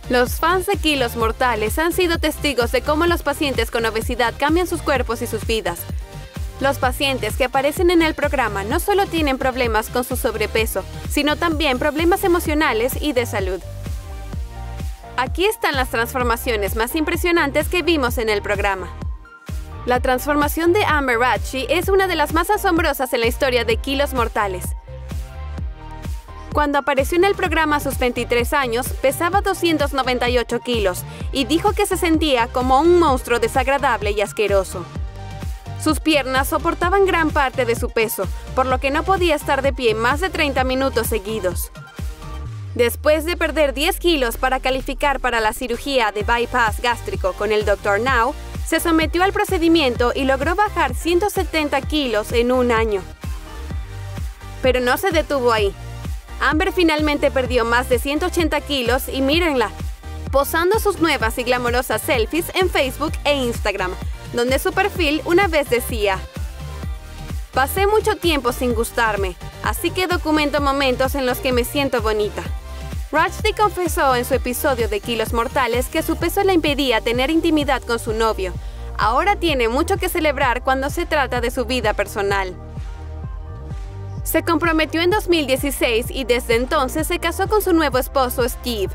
Los fans de Kilos Mortales han sido testigos de cómo los pacientes con obesidad cambian sus cuerpos y sus vidas. Los pacientes que aparecen en el programa no solo tienen problemas con su sobrepeso, sino también problemas emocionales y de salud. Aquí están las transformaciones más impresionantes que vimos en el programa. La transformación de Amber Ratchey es una de las más asombrosas en la historia de Kilos Mortales. Cuando apareció en el programa a sus 23 años, pesaba 298 kilos y dijo que se sentía como un monstruo desagradable y asqueroso. Sus piernas soportaban gran parte de su peso, por lo que no podía estar de pie más de 30 minutos seguidos. Después de perder 10 kilos para calificar para la cirugía de bypass gástrico con el Dr. Now, se sometió al procedimiento y logró bajar 170 kilos en un año. Pero no se detuvo ahí. Amber finalmente perdió más de 180 kilos y mírenla, posando sus nuevas y glamorosas selfies en Facebook e Instagram, donde su perfil una vez decía: "Pasé mucho tiempo sin gustarme, así que documento momentos en los que me siento bonita". Ratchey confesó en su episodio de Kilos Mortales que su peso le impedía tener intimidad con su novio. Ahora tiene mucho que celebrar cuando se trata de su vida personal. Se comprometió en 2016 y desde entonces se casó con su nuevo esposo Steve.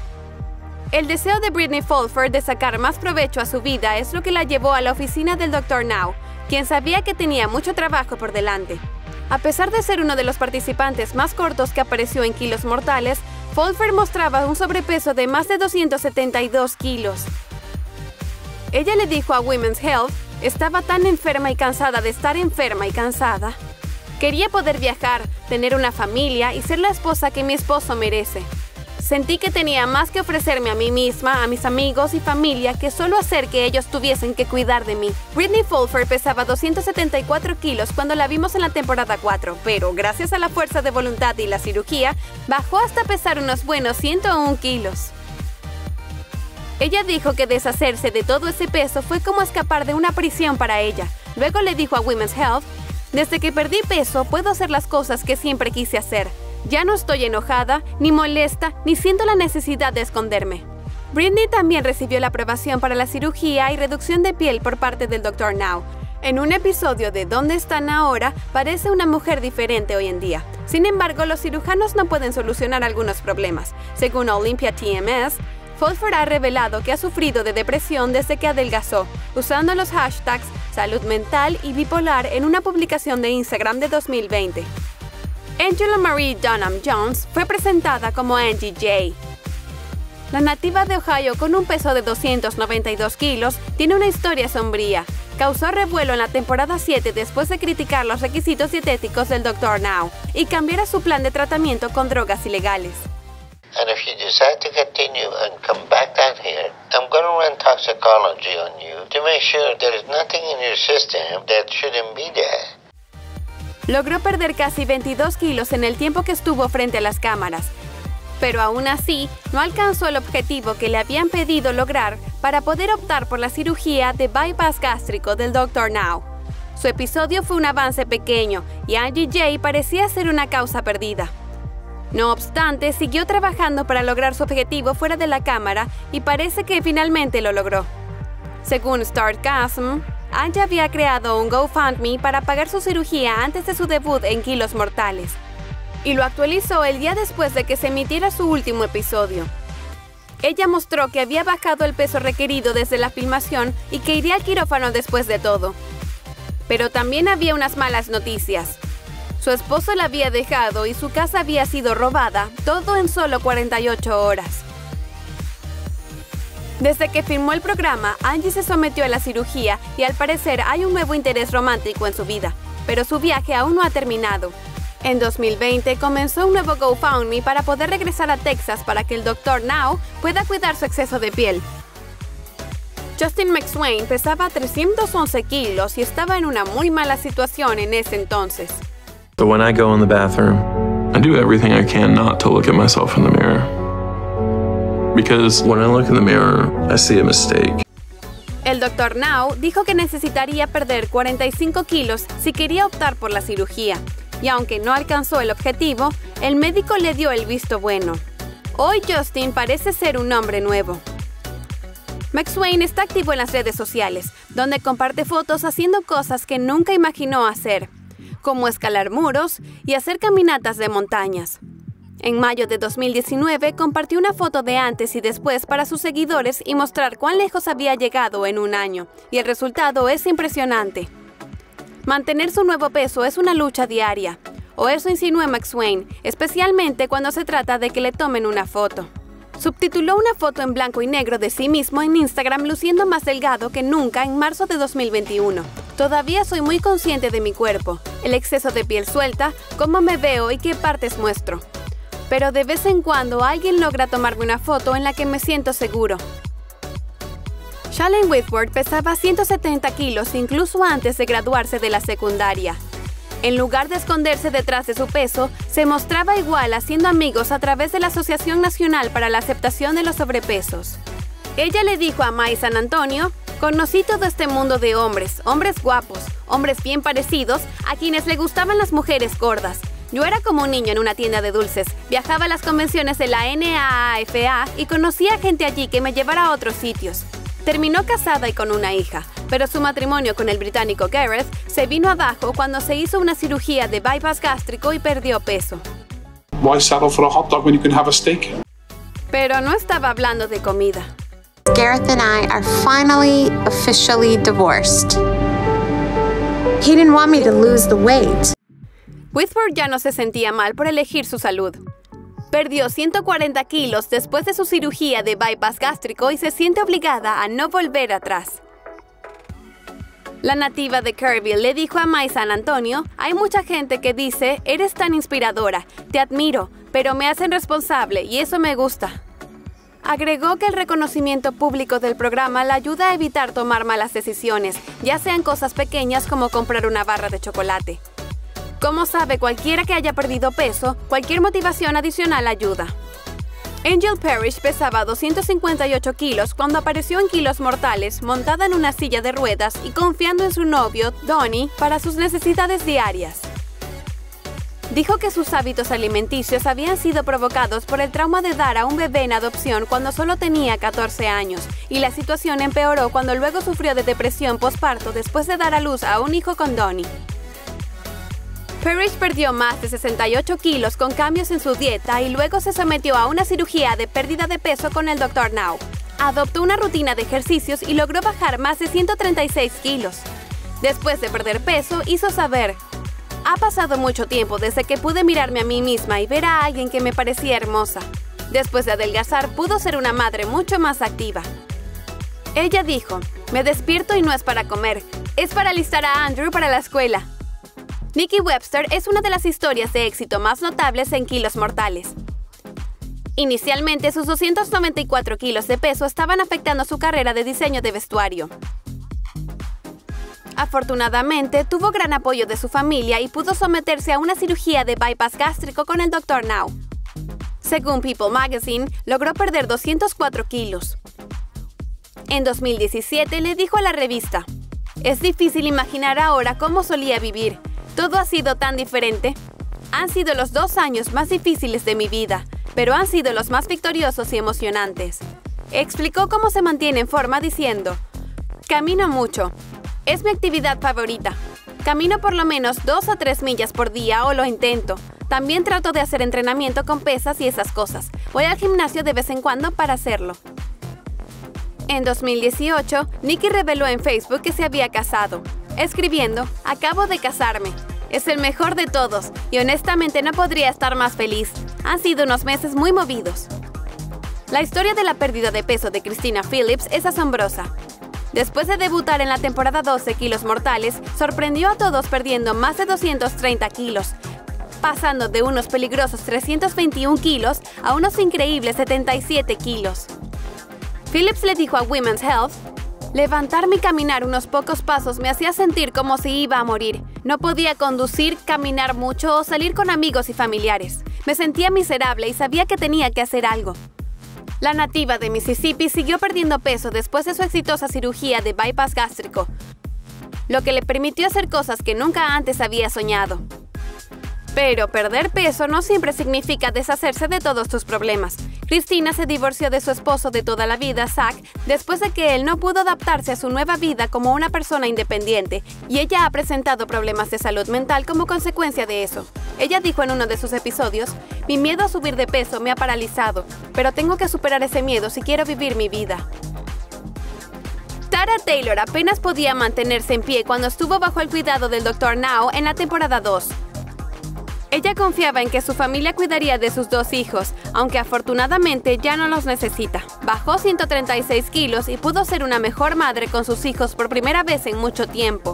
El deseo de Britney Fulford de sacar más provecho a su vida es lo que la llevó a la oficina del Dr. Now, quien sabía que tenía mucho trabajo por delante. A pesar de ser uno de los participantes más cortos que apareció en Kilos Mortales, Fulford mostraba un sobrepeso de más de 272 kilos. Ella le dijo a Women's Health: "Estaba tan enferma y cansada de estar enferma y cansada. Quería poder viajar, tener una familia y ser la esposa que mi esposo merece. Sentí que tenía más que ofrecerme a mí misma, a mis amigos y familia que solo hacer que ellos tuviesen que cuidar de mí". Britney Fulford pesaba 274 kilos cuando la vimos en la temporada 4, pero gracias a la fuerza de voluntad y la cirugía, bajó hasta pesar unos buenos 101 kilos. Ella dijo que deshacerse de todo ese peso fue como escapar de una prisión para ella. Luego le dijo a Women's Health: "Desde que perdí peso, puedo hacer las cosas que siempre quise hacer. Ya no estoy enojada, ni molesta, ni siento la necesidad de esconderme". Britney también recibió la aprobación para la cirugía y reducción de piel por parte del Dr. Now. En un episodio de ¿Dónde están ahora?, parece una mujer diferente hoy en día. Sin embargo, los cirujanos no pueden solucionar algunos problemas. Según Olympia TMS, Fulford ha revelado que ha sufrido de depresión desde que adelgazó, usando los hashtags salud mental y bipolar en una publicación de Instagram de 2020. Angela Marie Dunham Jones fue presentada como Angie J. La nativa de Ohio, con un peso de 292 kilos, tiene una historia sombría. Causó revuelo en la temporada 7 después de criticar los requisitos dietéticos del Dr. Now y cambiara su plan de tratamiento con drogas ilegales. And if you decide to continue and come back down here, I'm going to run toxicology on you to make sure there's nothing in your system that shouldn't be there. Logró perder casi 22 kilos en el tiempo que estuvo frente a las cámaras, pero aún así no alcanzó el objetivo que le habían pedido lograr para poder optar por la cirugía de bypass gástrico del Dr. Now. Su episodio fue un avance pequeño y Angie J parecía ser una causa perdida. No obstante, siguió trabajando para lograr su objetivo fuera de la cámara y parece que finalmente lo logró. Según Startgasm, Angie había creado un GoFundMe para pagar su cirugía antes de su debut en Kilos Mortales, y lo actualizó el día después de que se emitiera su último episodio. Ella mostró que había bajado el peso requerido desde la filmación y que iría al quirófano después de todo. Pero también había unas malas noticias. Su esposo la había dejado y su casa había sido robada, todo en solo 48 horas. Desde que filmó el programa, Angie se sometió a la cirugía y al parecer hay un nuevo interés romántico en su vida, pero su viaje aún no ha terminado. En 2020 comenzó un nuevo GoFundMe para poder regresar a Texas para que el Dr. Now pueda cuidar su exceso de piel. Justin McSwain pesaba 311 kilos y estaba en una muy mala situación en ese entonces. So when I go in the bathroom, I do everything I can not to look at myself in the mirror. Because when I look in the mirror, I see a mistake. El Dr. Now dijo que necesitaría perder 45 kilos si quería optar por la cirugía. Y aunque no alcanzó el objetivo, el médico le dio el visto bueno. Hoy Justin parece ser un hombre nuevo. McSwain está activo en las redes sociales, donde comparte fotos haciendo cosas que nunca imaginó hacer, como escalar muros y hacer caminatas de montañas. En mayo de 2019 compartió una foto de antes y después para sus seguidores y mostrar cuán lejos había llegado en un año, y el resultado es impresionante. Mantener su nuevo peso es una lucha diaria, o eso insinúa McSwain, especialmente cuando se trata de que le tomen una foto. Subtituló una foto en blanco y negro de sí mismo en Instagram luciendo más delgado que nunca en marzo de 2021. Todavía soy muy consciente de mi cuerpo, el exceso de piel suelta, cómo me veo y qué partes muestro. Pero de vez en cuando alguien logra tomarme una foto en la que me siento seguro. Shailene Whitworth pesaba 170 kilos incluso antes de graduarse de la secundaria. En lugar de esconderse detrás de su peso, se mostraba igual haciendo amigos a través de la Asociación Nacional para la Aceptación de los Sobrepesos. Ella le dijo a My San Antonio: "Conocí todo este mundo de hombres guapos, hombres bien parecidos, a quienes le gustaban las mujeres gordas. Yo era como un niño en una tienda de dulces, viajaba a las convenciones de la NAAFA y conocía gente allí que me llevara a otros sitios". Terminó casada y con una hija, pero su matrimonio con el británico Gareth se vino abajo cuando se hizo una cirugía de bypass gástrico y perdió peso. Why settle for a hot dog when you can have a steak? Pero no estaba hablando de comida. Gareth and I are finally officially divorced. He didn't want me to lose the weight. Whitworth ya no se sentía mal por elegir su salud. Perdió 140 kilos después de su cirugía de bypass gástrico y se siente obligada a no volver atrás. La nativa de Kerrville le dijo a My San Antonio: "Hay mucha gente que dice, eres tan inspiradora, te admiro, pero me hacen responsable y eso me gusta". Agregó que el reconocimiento público del programa la ayuda a evitar tomar malas decisiones, ya sean cosas pequeñas como comprar una barra de chocolate. Como sabe cualquiera que haya perdido peso, cualquier motivación adicional ayuda. Angel Parrish pesaba 258 kilos cuando apareció en Kilos Mortales, montada en una silla de ruedas y confiando en su novio, Donnie, para sus necesidades diarias. Dijo que sus hábitos alimenticios habían sido provocados por el trauma de dar a un bebé en adopción cuando solo tenía 14 años, y la situación empeoró cuando luego sufrió de depresión posparto después de dar a luz a un hijo con Donnie. Parrish perdió más de 68 kilos con cambios en su dieta y luego se sometió a una cirugía de pérdida de peso con el Dr. Now. Adoptó una rutina de ejercicios y logró bajar más de 136 kilos. Después de perder peso, hizo saber: "Ha pasado mucho tiempo desde que pude mirarme a mí misma y ver a alguien que me parecía hermosa. Después de adelgazar, pudo ser una madre mucho más activa". Ella dijo: "Me despierto y no es para comer, es para alistar a Andrew para la escuela". Nikki Webster es una de las historias de éxito más notables en Kilos Mortales. Inicialmente, sus 294 kilos de peso estaban afectando su carrera de diseño de vestuario. Afortunadamente, tuvo gran apoyo de su familia y pudo someterse a una cirugía de bypass gástrico con el Dr. Now. Según People Magazine, logró perder 204 kilos. En 2017 le dijo a la revista: "Es difícil imaginar ahora cómo solía vivir. Todo ha sido tan diferente. Han sido los 2 años más difíciles de mi vida, pero han sido los más victoriosos y emocionantes". Explicó cómo se mantiene en forma diciendo: "Camino mucho. Es mi actividad favorita. Camino por lo menos 2 a 3 millas por día o lo intento. También trato de hacer entrenamiento con pesas y esas cosas. Voy al gimnasio de vez en cuando para hacerlo". En 2018, Nikki reveló en Facebook que se había casado, escribiendo: "Acabo de casarme. Es el mejor de todos y honestamente no podría estar más feliz. Han sido unos meses muy movidos". La historia de la pérdida de peso de Christina Phillips es asombrosa. Después de debutar en la temporada 12 Kilos Mortales, sorprendió a todos perdiendo más de 230 kilos, pasando de unos peligrosos 321 kilos a unos increíbles 77 kilos. Phillips le dijo a Women's Health: "Levantarme y caminar unos pocos pasos me hacía sentir como si iba a morir. No podía conducir, caminar mucho o salir con amigos y familiares. Me sentía miserable y sabía que tenía que hacer algo". La nativa de Mississippi siguió perdiendo peso después de su exitosa cirugía de bypass gástrico, lo que le permitió hacer cosas que nunca antes había soñado. Pero perder peso no siempre significa deshacerse de todos tus problemas. Cristina se divorció de su esposo de toda la vida, Zach, después de que él no pudo adaptarse a su nueva vida como una persona independiente, y ella ha presentado problemas de salud mental como consecuencia de eso. Ella dijo en uno de sus episodios: "Mi miedo a subir de peso me ha paralizado, pero tengo que superar ese miedo si quiero vivir mi vida". Tara Taylor apenas podía mantenerse en pie cuando estuvo bajo el cuidado del Dr. Now en la temporada 2. Ella confiaba en que su familia cuidaría de sus 2 hijos, aunque afortunadamente ya no los necesita. Bajó 136 kilos y pudo ser una mejor madre con sus hijos por primera vez en mucho tiempo.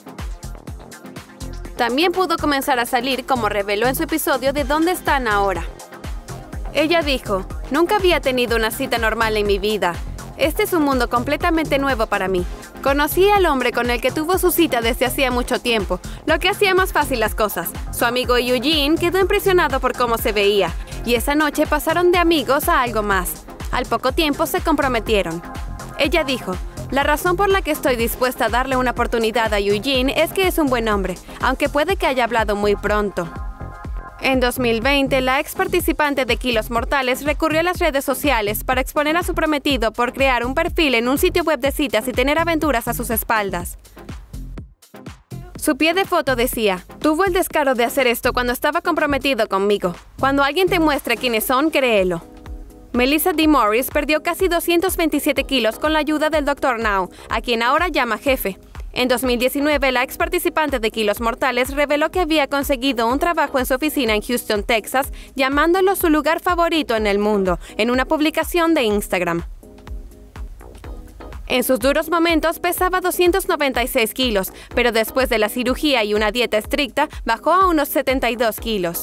También pudo comenzar a salir, como reveló en su episodio de ¿Dónde están ahora? Ella dijo: "Nunca había tenido una cita normal en mi vida. Este es un mundo completamente nuevo para mí. Conocí al hombre con el que tuvo su cita desde hacía mucho tiempo, lo que hacía más fácil las cosas. Su amigo Eugene quedó impresionado por cómo se veía, y esa noche pasaron de amigos a algo más. Al poco tiempo se comprometieron". Ella dijo: "La razón por la que estoy dispuesta a darle una oportunidad a Eugene es que es un buen hombre, aunque puede que haya hablado muy pronto". En 2020, la ex participante de Kilos Mortales recurrió a las redes sociales para exponer a su prometido por crear un perfil en un sitio web de citas y tener aventuras a sus espaldas. Su pie de foto decía: "Tuvo el descaro de hacer esto cuando estaba comprometido conmigo. Cuando alguien te muestre quiénes son, créelo". Melissa D. Morris perdió casi 227 kilos con la ayuda del Dr. Now, a quien ahora llama jefe. En 2019, la ex participante de Kilos Mortales reveló que había conseguido un trabajo en su oficina en Houston, Texas, llamándolo su lugar favorito en el mundo, en una publicación de Instagram. En sus duros momentos pesaba 296 kilos, pero después de la cirugía y una dieta estricta, bajó a unos 72 kilos.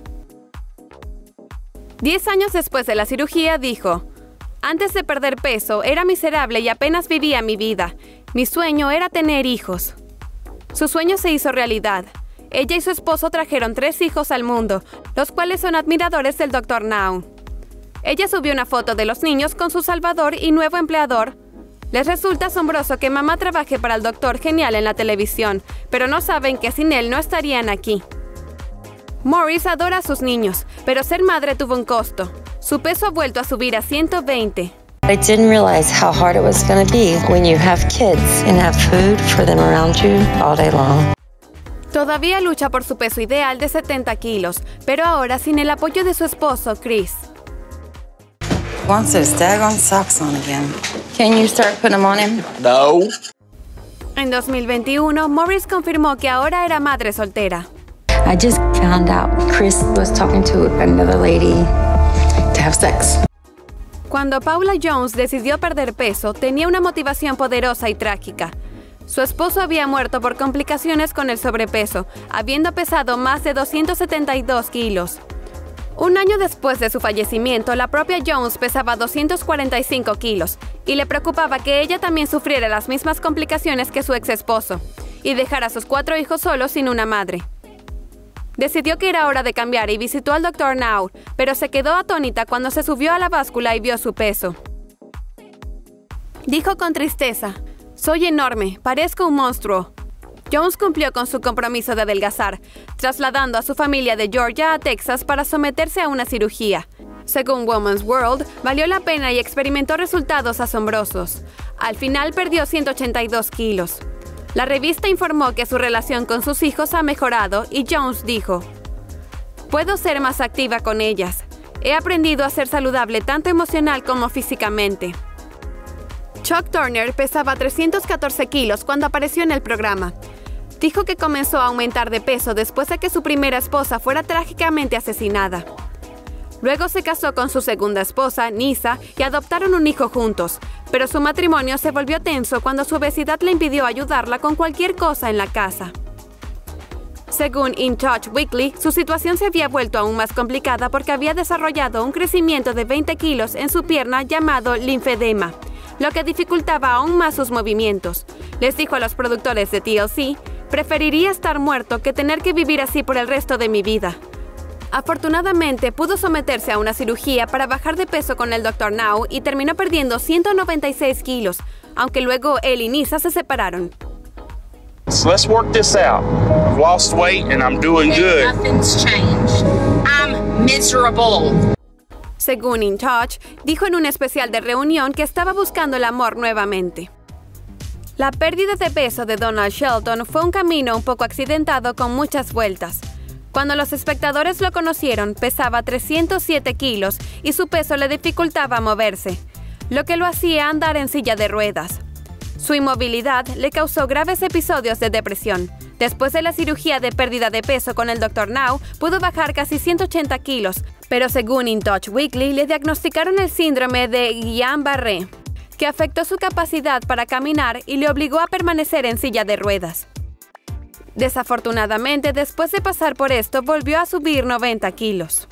10 años después de la cirugía, dijo: "Antes de perder peso, era miserable y apenas vivía mi vida. Mi sueño era tener hijos". Su sueño se hizo realidad. Ella y su esposo trajeron 3 hijos al mundo, los cuales son admiradores del Dr. Now. Ella subió una foto de los niños con su salvador y nuevo empleador. Les resulta asombroso que mamá trabaje para el doctor genial en la televisión, pero no saben que sin él no estarían aquí. Morris adora a sus niños, pero ser madre tuvo un costo. Su peso ha vuelto a subir a 120. I didn't realize how hard it was going to be when you have kids and have food for them around you all day long. Todavía lucha por su peso ideal de 70 kilos, pero ahora sin el apoyo de su esposo, Chris. Wants those daggone socks on again. Can you start putting them on him? No. En 2021, Morris confirmó que ahora era madre soltera. I just found out Chris was talking to another lady to have sex. Cuando Paula Jones decidió perder peso, tenía una motivación poderosa y trágica. Su esposo había muerto por complicaciones con el sobrepeso, habiendo pesado más de 272 kilos. Un año después de su fallecimiento, la propia Jones pesaba 245 kilos y le preocupaba que ella también sufriera las mismas complicaciones que su ex esposo y dejara a sus 4 hijos solos sin una madre. Decidió que era hora de cambiar y visitó al Dr. Now, pero se quedó atónita cuando se subió a la báscula y vio su peso. Dijo con tristeza: "Soy enorme, parezco un monstruo". Jones cumplió con su compromiso de adelgazar, trasladando a su familia de Georgia a Texas para someterse a una cirugía. Según Woman's World, valió la pena y experimentó resultados asombrosos. Al final perdió 182 kilos. La revista informó que su relación con sus hijos ha mejorado y Jones dijo: "Puedo ser más activa con ellas. He aprendido a ser saludable tanto emocional como físicamente". Chuck Turner pesaba 314 kilos cuando apareció en el programa. Dijo que comenzó a aumentar de peso después de que su primera esposa fuera trágicamente asesinada. Luego se casó con su segunda esposa, Nisa, y adoptaron un hijo juntos, pero su matrimonio se volvió tenso cuando su obesidad le impidió ayudarla con cualquier cosa en la casa. Según In Touch Weekly, su situación se había vuelto aún más complicada porque había desarrollado un crecimiento de 20 kilos en su pierna llamado linfedema, lo que dificultaba aún más sus movimientos. Les dijo a los productores de TLC: "Preferiría estar muerto que tener que vivir así por el resto de mi vida". Afortunadamente, pudo someterse a una cirugía para bajar de peso con el Dr. Now y terminó perdiendo 196 kilos, aunque luego él y Nisa se separaron. Let's work this out. lost weight and I'm doing good. Nothing's changed. I'm miserable. Según In Touch, dijo en un especial de reunión que estaba buscando el amor nuevamente. La pérdida de peso de Donald Shelton fue un camino un poco accidentado con muchas vueltas. Cuando los espectadores lo conocieron, pesaba 307 kilos y su peso le dificultaba moverse, lo que lo hacía andar en silla de ruedas. Su inmovilidad le causó graves episodios de depresión. Después de la cirugía de pérdida de peso con el Dr. Now, pudo bajar casi 180 kilos, pero según In Touch Weekly, le diagnosticaron el síndrome de Guillain-Barré, que afectó su capacidad para caminar y le obligó a permanecer en silla de ruedas. Desafortunadamente, después de pasar por esto, volvió a subir 90 kilos.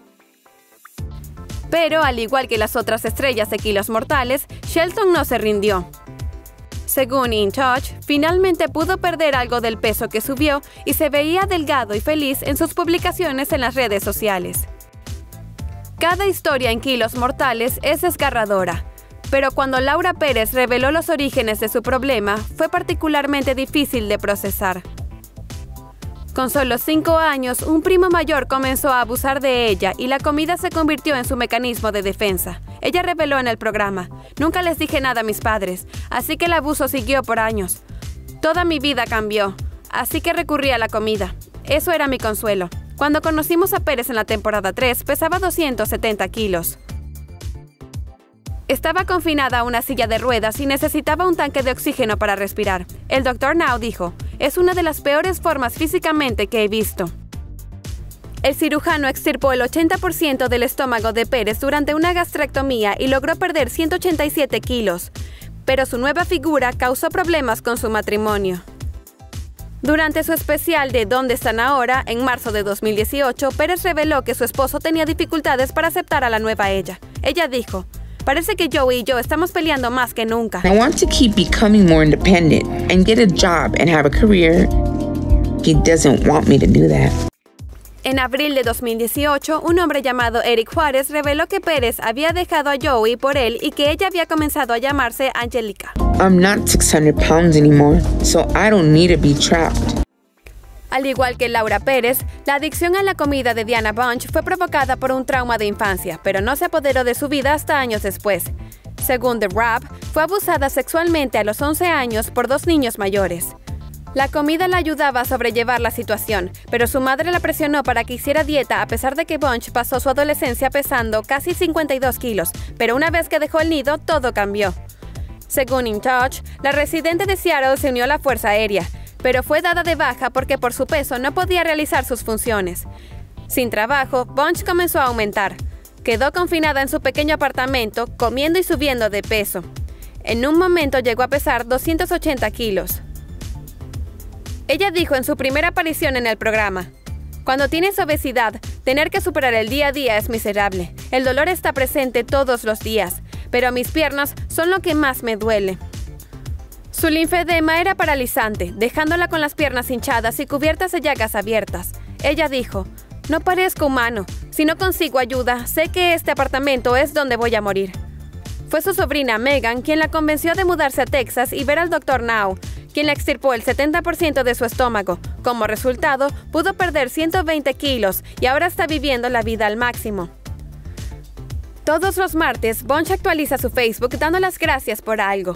Pero, al igual que las otras estrellas de kilos mortales, Shelton no se rindió. Según In Touch, finalmente pudo perder algo del peso que subió y se veía delgado y feliz en sus publicaciones en las redes sociales. Cada historia en Kilos Mortales es desgarradora, pero cuando Laura Pérez reveló los orígenes de su problema, fue particularmente difícil de procesar. Con solo 5 años, un primo mayor comenzó a abusar de ella y la comida se convirtió en su mecanismo de defensa. Ella reveló en el programa: "Nunca les dije nada a mis padres, así que el abuso siguió por años. Toda mi vida cambió, así que recurrí a la comida. Eso era mi consuelo". Cuando conocimos a Pérez en la temporada 3, pesaba 270 kilos. Estaba confinada a una silla de ruedas y necesitaba un tanque de oxígeno para respirar. El Dr. Now dijo: "Es una de las peores formas físicamente que he visto". El cirujano extirpó el 80% del estómago de Pérez durante una gastrectomía y logró perder 187 kilos, pero su nueva figura causó problemas con su matrimonio. Durante su especial de ¿Dónde están ahora?, en marzo de 2018, Pérez reveló que su esposo tenía dificultades para aceptar a la nueva ella. Ella dijo: "Parece que Joey y yo estamos peleando más que nunca. I want to keep becoming more independent and get a job and have a career. He doesn't want me to do that." En abril de 2018, un hombre llamado Eric Juárez reveló que Pérez había dejado a Joey por él y que ella había comenzado a llamarse Angelica. I'm not 600 pounds anymore, so I don't need to be trapped. Al igual que Laura Pérez, la adicción a la comida de Diana Bunch fue provocada por un trauma de infancia, pero no se apoderó de su vida hasta años después. Según The Wrap, fue abusada sexualmente a los 11 años por 2 niños mayores. La comida la ayudaba a sobrellevar la situación, pero su madre la presionó para que hiciera dieta a pesar de que Bunch pasó su adolescencia pesando casi 52 kilos, pero una vez que dejó el nido, todo cambió. Según In Touch, la residente de Seattle se unió a la Fuerza Aérea, pero fue dada de baja porque por su peso no podía realizar sus funciones. Sin trabajo, Bunch comenzó a aumentar. Quedó confinada en su pequeño apartamento, comiendo y subiendo de peso. En un momento llegó a pesar 280 kilos. Ella dijo en su primera aparición en el programa: "Cuando tienes obesidad, tener que superar el día a día es miserable. El dolor está presente todos los días, pero mis piernas son lo que más me duele". Su linfedema era paralizante, dejándola con las piernas hinchadas y cubiertas de llagas abiertas. Ella dijo: "No parezco humano. Si no consigo ayuda, sé que este apartamento es donde voy a morir". Fue su sobrina Megan quien la convenció de mudarse a Texas y ver al Dr. Now, quien le extirpó el 70% de su estómago. Como resultado, pudo perder 120 kilos y ahora está viviendo la vida al máximo. Todos los martes, Bunch actualiza su Facebook dando las gracias por algo.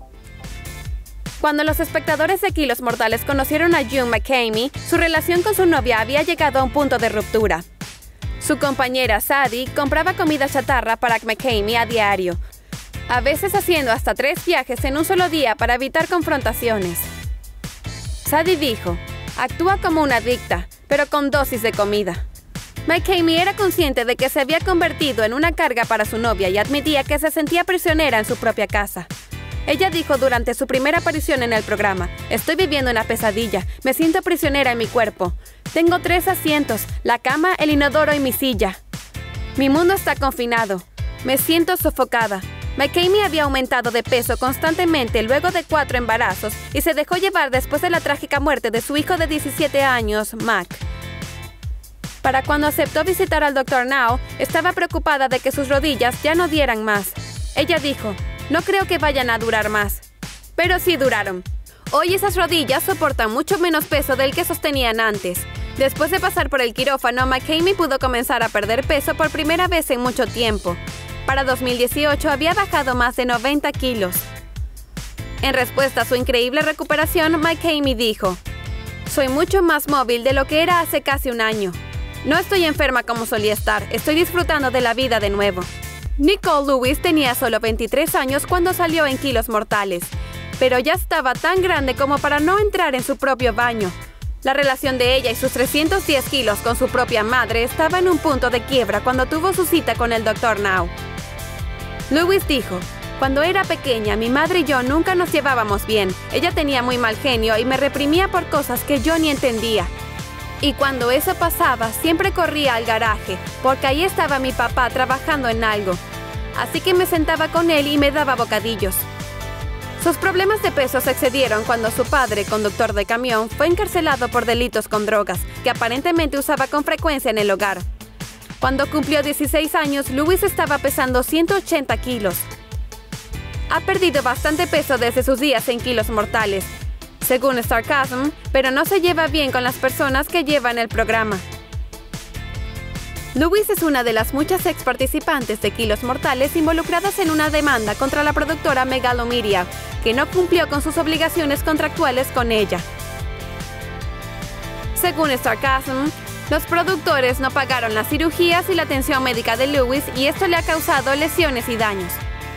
Cuando los espectadores de Kilos Mortales conocieron a June McCamey, su relación con su novia había llegado a un punto de ruptura. Su compañera Sadie compraba comida chatarra para McCamey a diario, a veces haciendo hasta 3 viajes en un solo día para evitar confrontaciones. Sadie dijo: "Actúa como una adicta, pero con dosis de comida". McCamey era consciente de que se había convertido en una carga para su novia y admitía que se sentía prisionera en su propia casa. Ella dijo durante su primera aparición en el programa: "Estoy viviendo una pesadilla, me siento prisionera en mi cuerpo. Tengo 3 asientos, la cama, el inodoro y mi silla. Mi mundo está confinado. Me siento sofocada". McCamey había aumentado de peso constantemente luego de 4 embarazos y se dejó llevar después de la trágica muerte de su hijo de 17 años, Mac. Para cuando aceptó visitar al Dr. Now, estaba preocupada de que sus rodillas ya no dieran más. Ella dijo: "No creo que vayan a durar más". Pero sí duraron. Hoy esas rodillas soportan mucho menos peso del que sostenían antes. Después de pasar por el quirófano, McKamey pudo comenzar a perder peso por primera vez en mucho tiempo. Para 2018 había bajado más de 90 kilos. En respuesta a su increíble recuperación, McKamey dijo: "Soy mucho más móvil de lo que era hace casi un año. No estoy enferma como solía estar, estoy disfrutando de la vida de nuevo". Nicole Lewis tenía solo 23 años cuando salió en Kilos Mortales, pero ya estaba tan grande como para no entrar en su propio baño. La relación de ella y sus 310 kilos con su propia madre estaba en un punto de quiebra cuando tuvo su cita con el Dr. Now. Lewis dijo: "Cuando era pequeña, mi madre y yo nunca nos llevábamos bien. Ella tenía muy mal genio y me reprimía por cosas que yo ni entendía. Y cuando eso pasaba, siempre corría al garaje, porque ahí estaba mi papá trabajando en algo. Así que me sentaba con él y me daba bocadillos". Sus problemas de peso se excedieron cuando su padre, conductor de camión, fue encarcelado por delitos con drogas, que aparentemente usaba con frecuencia en el hogar. Cuando cumplió 16 años, Lewis estaba pesando 180 kilos. Ha perdido bastante peso desde sus días en Kilos Mortales, según Sarcasm, pero no se lleva bien con las personas que llevan el programa. Lewis es una de las muchas ex participantes de Kilos Mortales involucradas en una demanda contra la productora Megalomedia, que no cumplió con sus obligaciones contractuales con ella. Según Sarcasm, los productores no pagaron las cirugías y la atención médica de Lewis, y esto le ha causado lesiones y daños.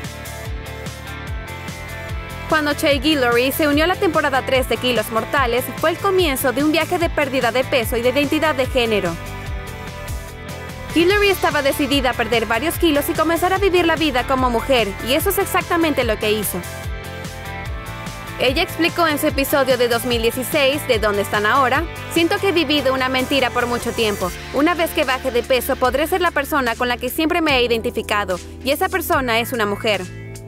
Cuando Shea Guillory se unió a la temporada 3 de Kilos Mortales, fue el comienzo de un viaje de pérdida de peso y de identidad de género. Guillory estaba decidida a perder varios kilos y comenzar a vivir la vida como mujer, y eso es exactamente lo que hizo. Ella explicó en su episodio de 2016, de ¿Dónde están ahora? "Siento que he vivido una mentira por mucho tiempo. Una vez que baje de peso, podré ser la persona con la que siempre me he identificado, y esa persona es una mujer".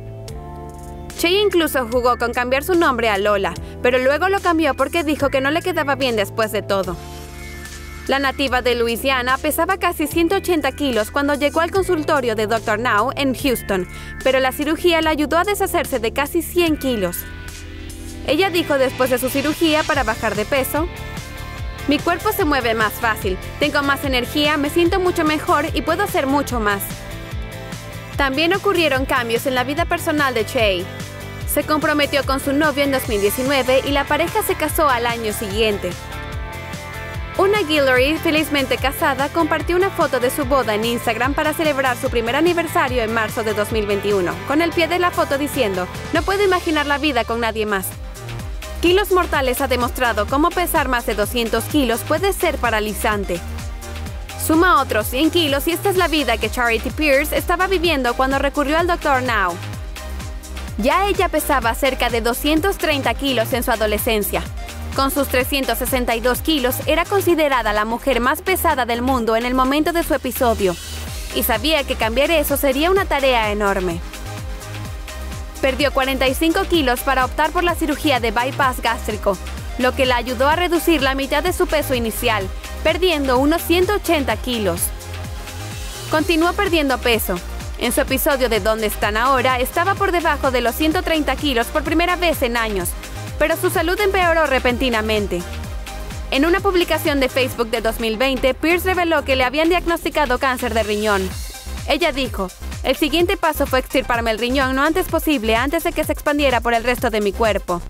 Shea incluso jugó con cambiar su nombre a Lola, pero luego lo cambió porque dijo que no le quedaba bien después de todo. La nativa de Luisiana pesaba casi 180 kilos cuando llegó al consultorio de Dr. Now en Houston, pero la cirugía la ayudó a deshacerse de casi 100 kilos. Ella dijo después de su cirugía para bajar de peso: "Mi cuerpo se mueve más fácil, tengo más energía, me siento mucho mejor y puedo hacer mucho más". También ocurrieron cambios en la vida personal de Shea. Se comprometió con su novio en 2019 y la pareja se casó al año siguiente. Una Guillory, felizmente casada, compartió una foto de su boda en Instagram para celebrar su primer aniversario en marzo de 2021, con el pie de la foto diciendo: "No puedo imaginar la vida con nadie más". Kilos Mortales ha demostrado cómo pesar más de 200 kilos puede ser paralizante. Suma otros 100 kilos y esta es la vida que Charity Pierce estaba viviendo cuando recurrió al Dr. Now. Ya ella pesaba cerca de 230 kilos en su adolescencia. Con sus 362 kilos, era considerada la mujer más pesada del mundo en el momento de su episodio, y sabía que cambiar eso sería una tarea enorme. Perdió 45 kilos para optar por la cirugía de bypass gástrico, lo que la ayudó a reducir la mitad de su peso inicial, perdiendo unos 180 kilos. Continuó perdiendo peso. En su episodio de ¿Dónde están ahora? Estaba por debajo de los 130 kilos por primera vez en años, pero su salud empeoró repentinamente. En una publicación de Facebook de 2020, Pierce reveló que le habían diagnosticado cáncer de riñón. Ella dijo: "El siguiente paso fue extirparme el riñón lo antes posible, antes de que se expandiera por el resto de mi cuerpo.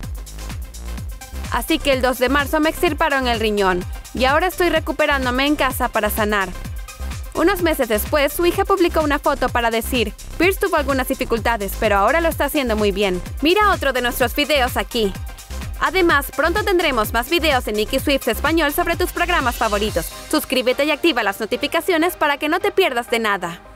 Así que el 2 de marzo me extirparon el riñón, y ahora estoy recuperándome en casa para sanar". Unos meses después, su hija publicó una foto para decir: "Pierce tuvo algunas dificultades, pero ahora lo está haciendo muy bien. Mira otro de nuestros videos aquí". Además, pronto tendremos más videos en Nicki Swift Español sobre tus programas favoritos. Suscríbete y activa las notificaciones para que no te pierdas de nada.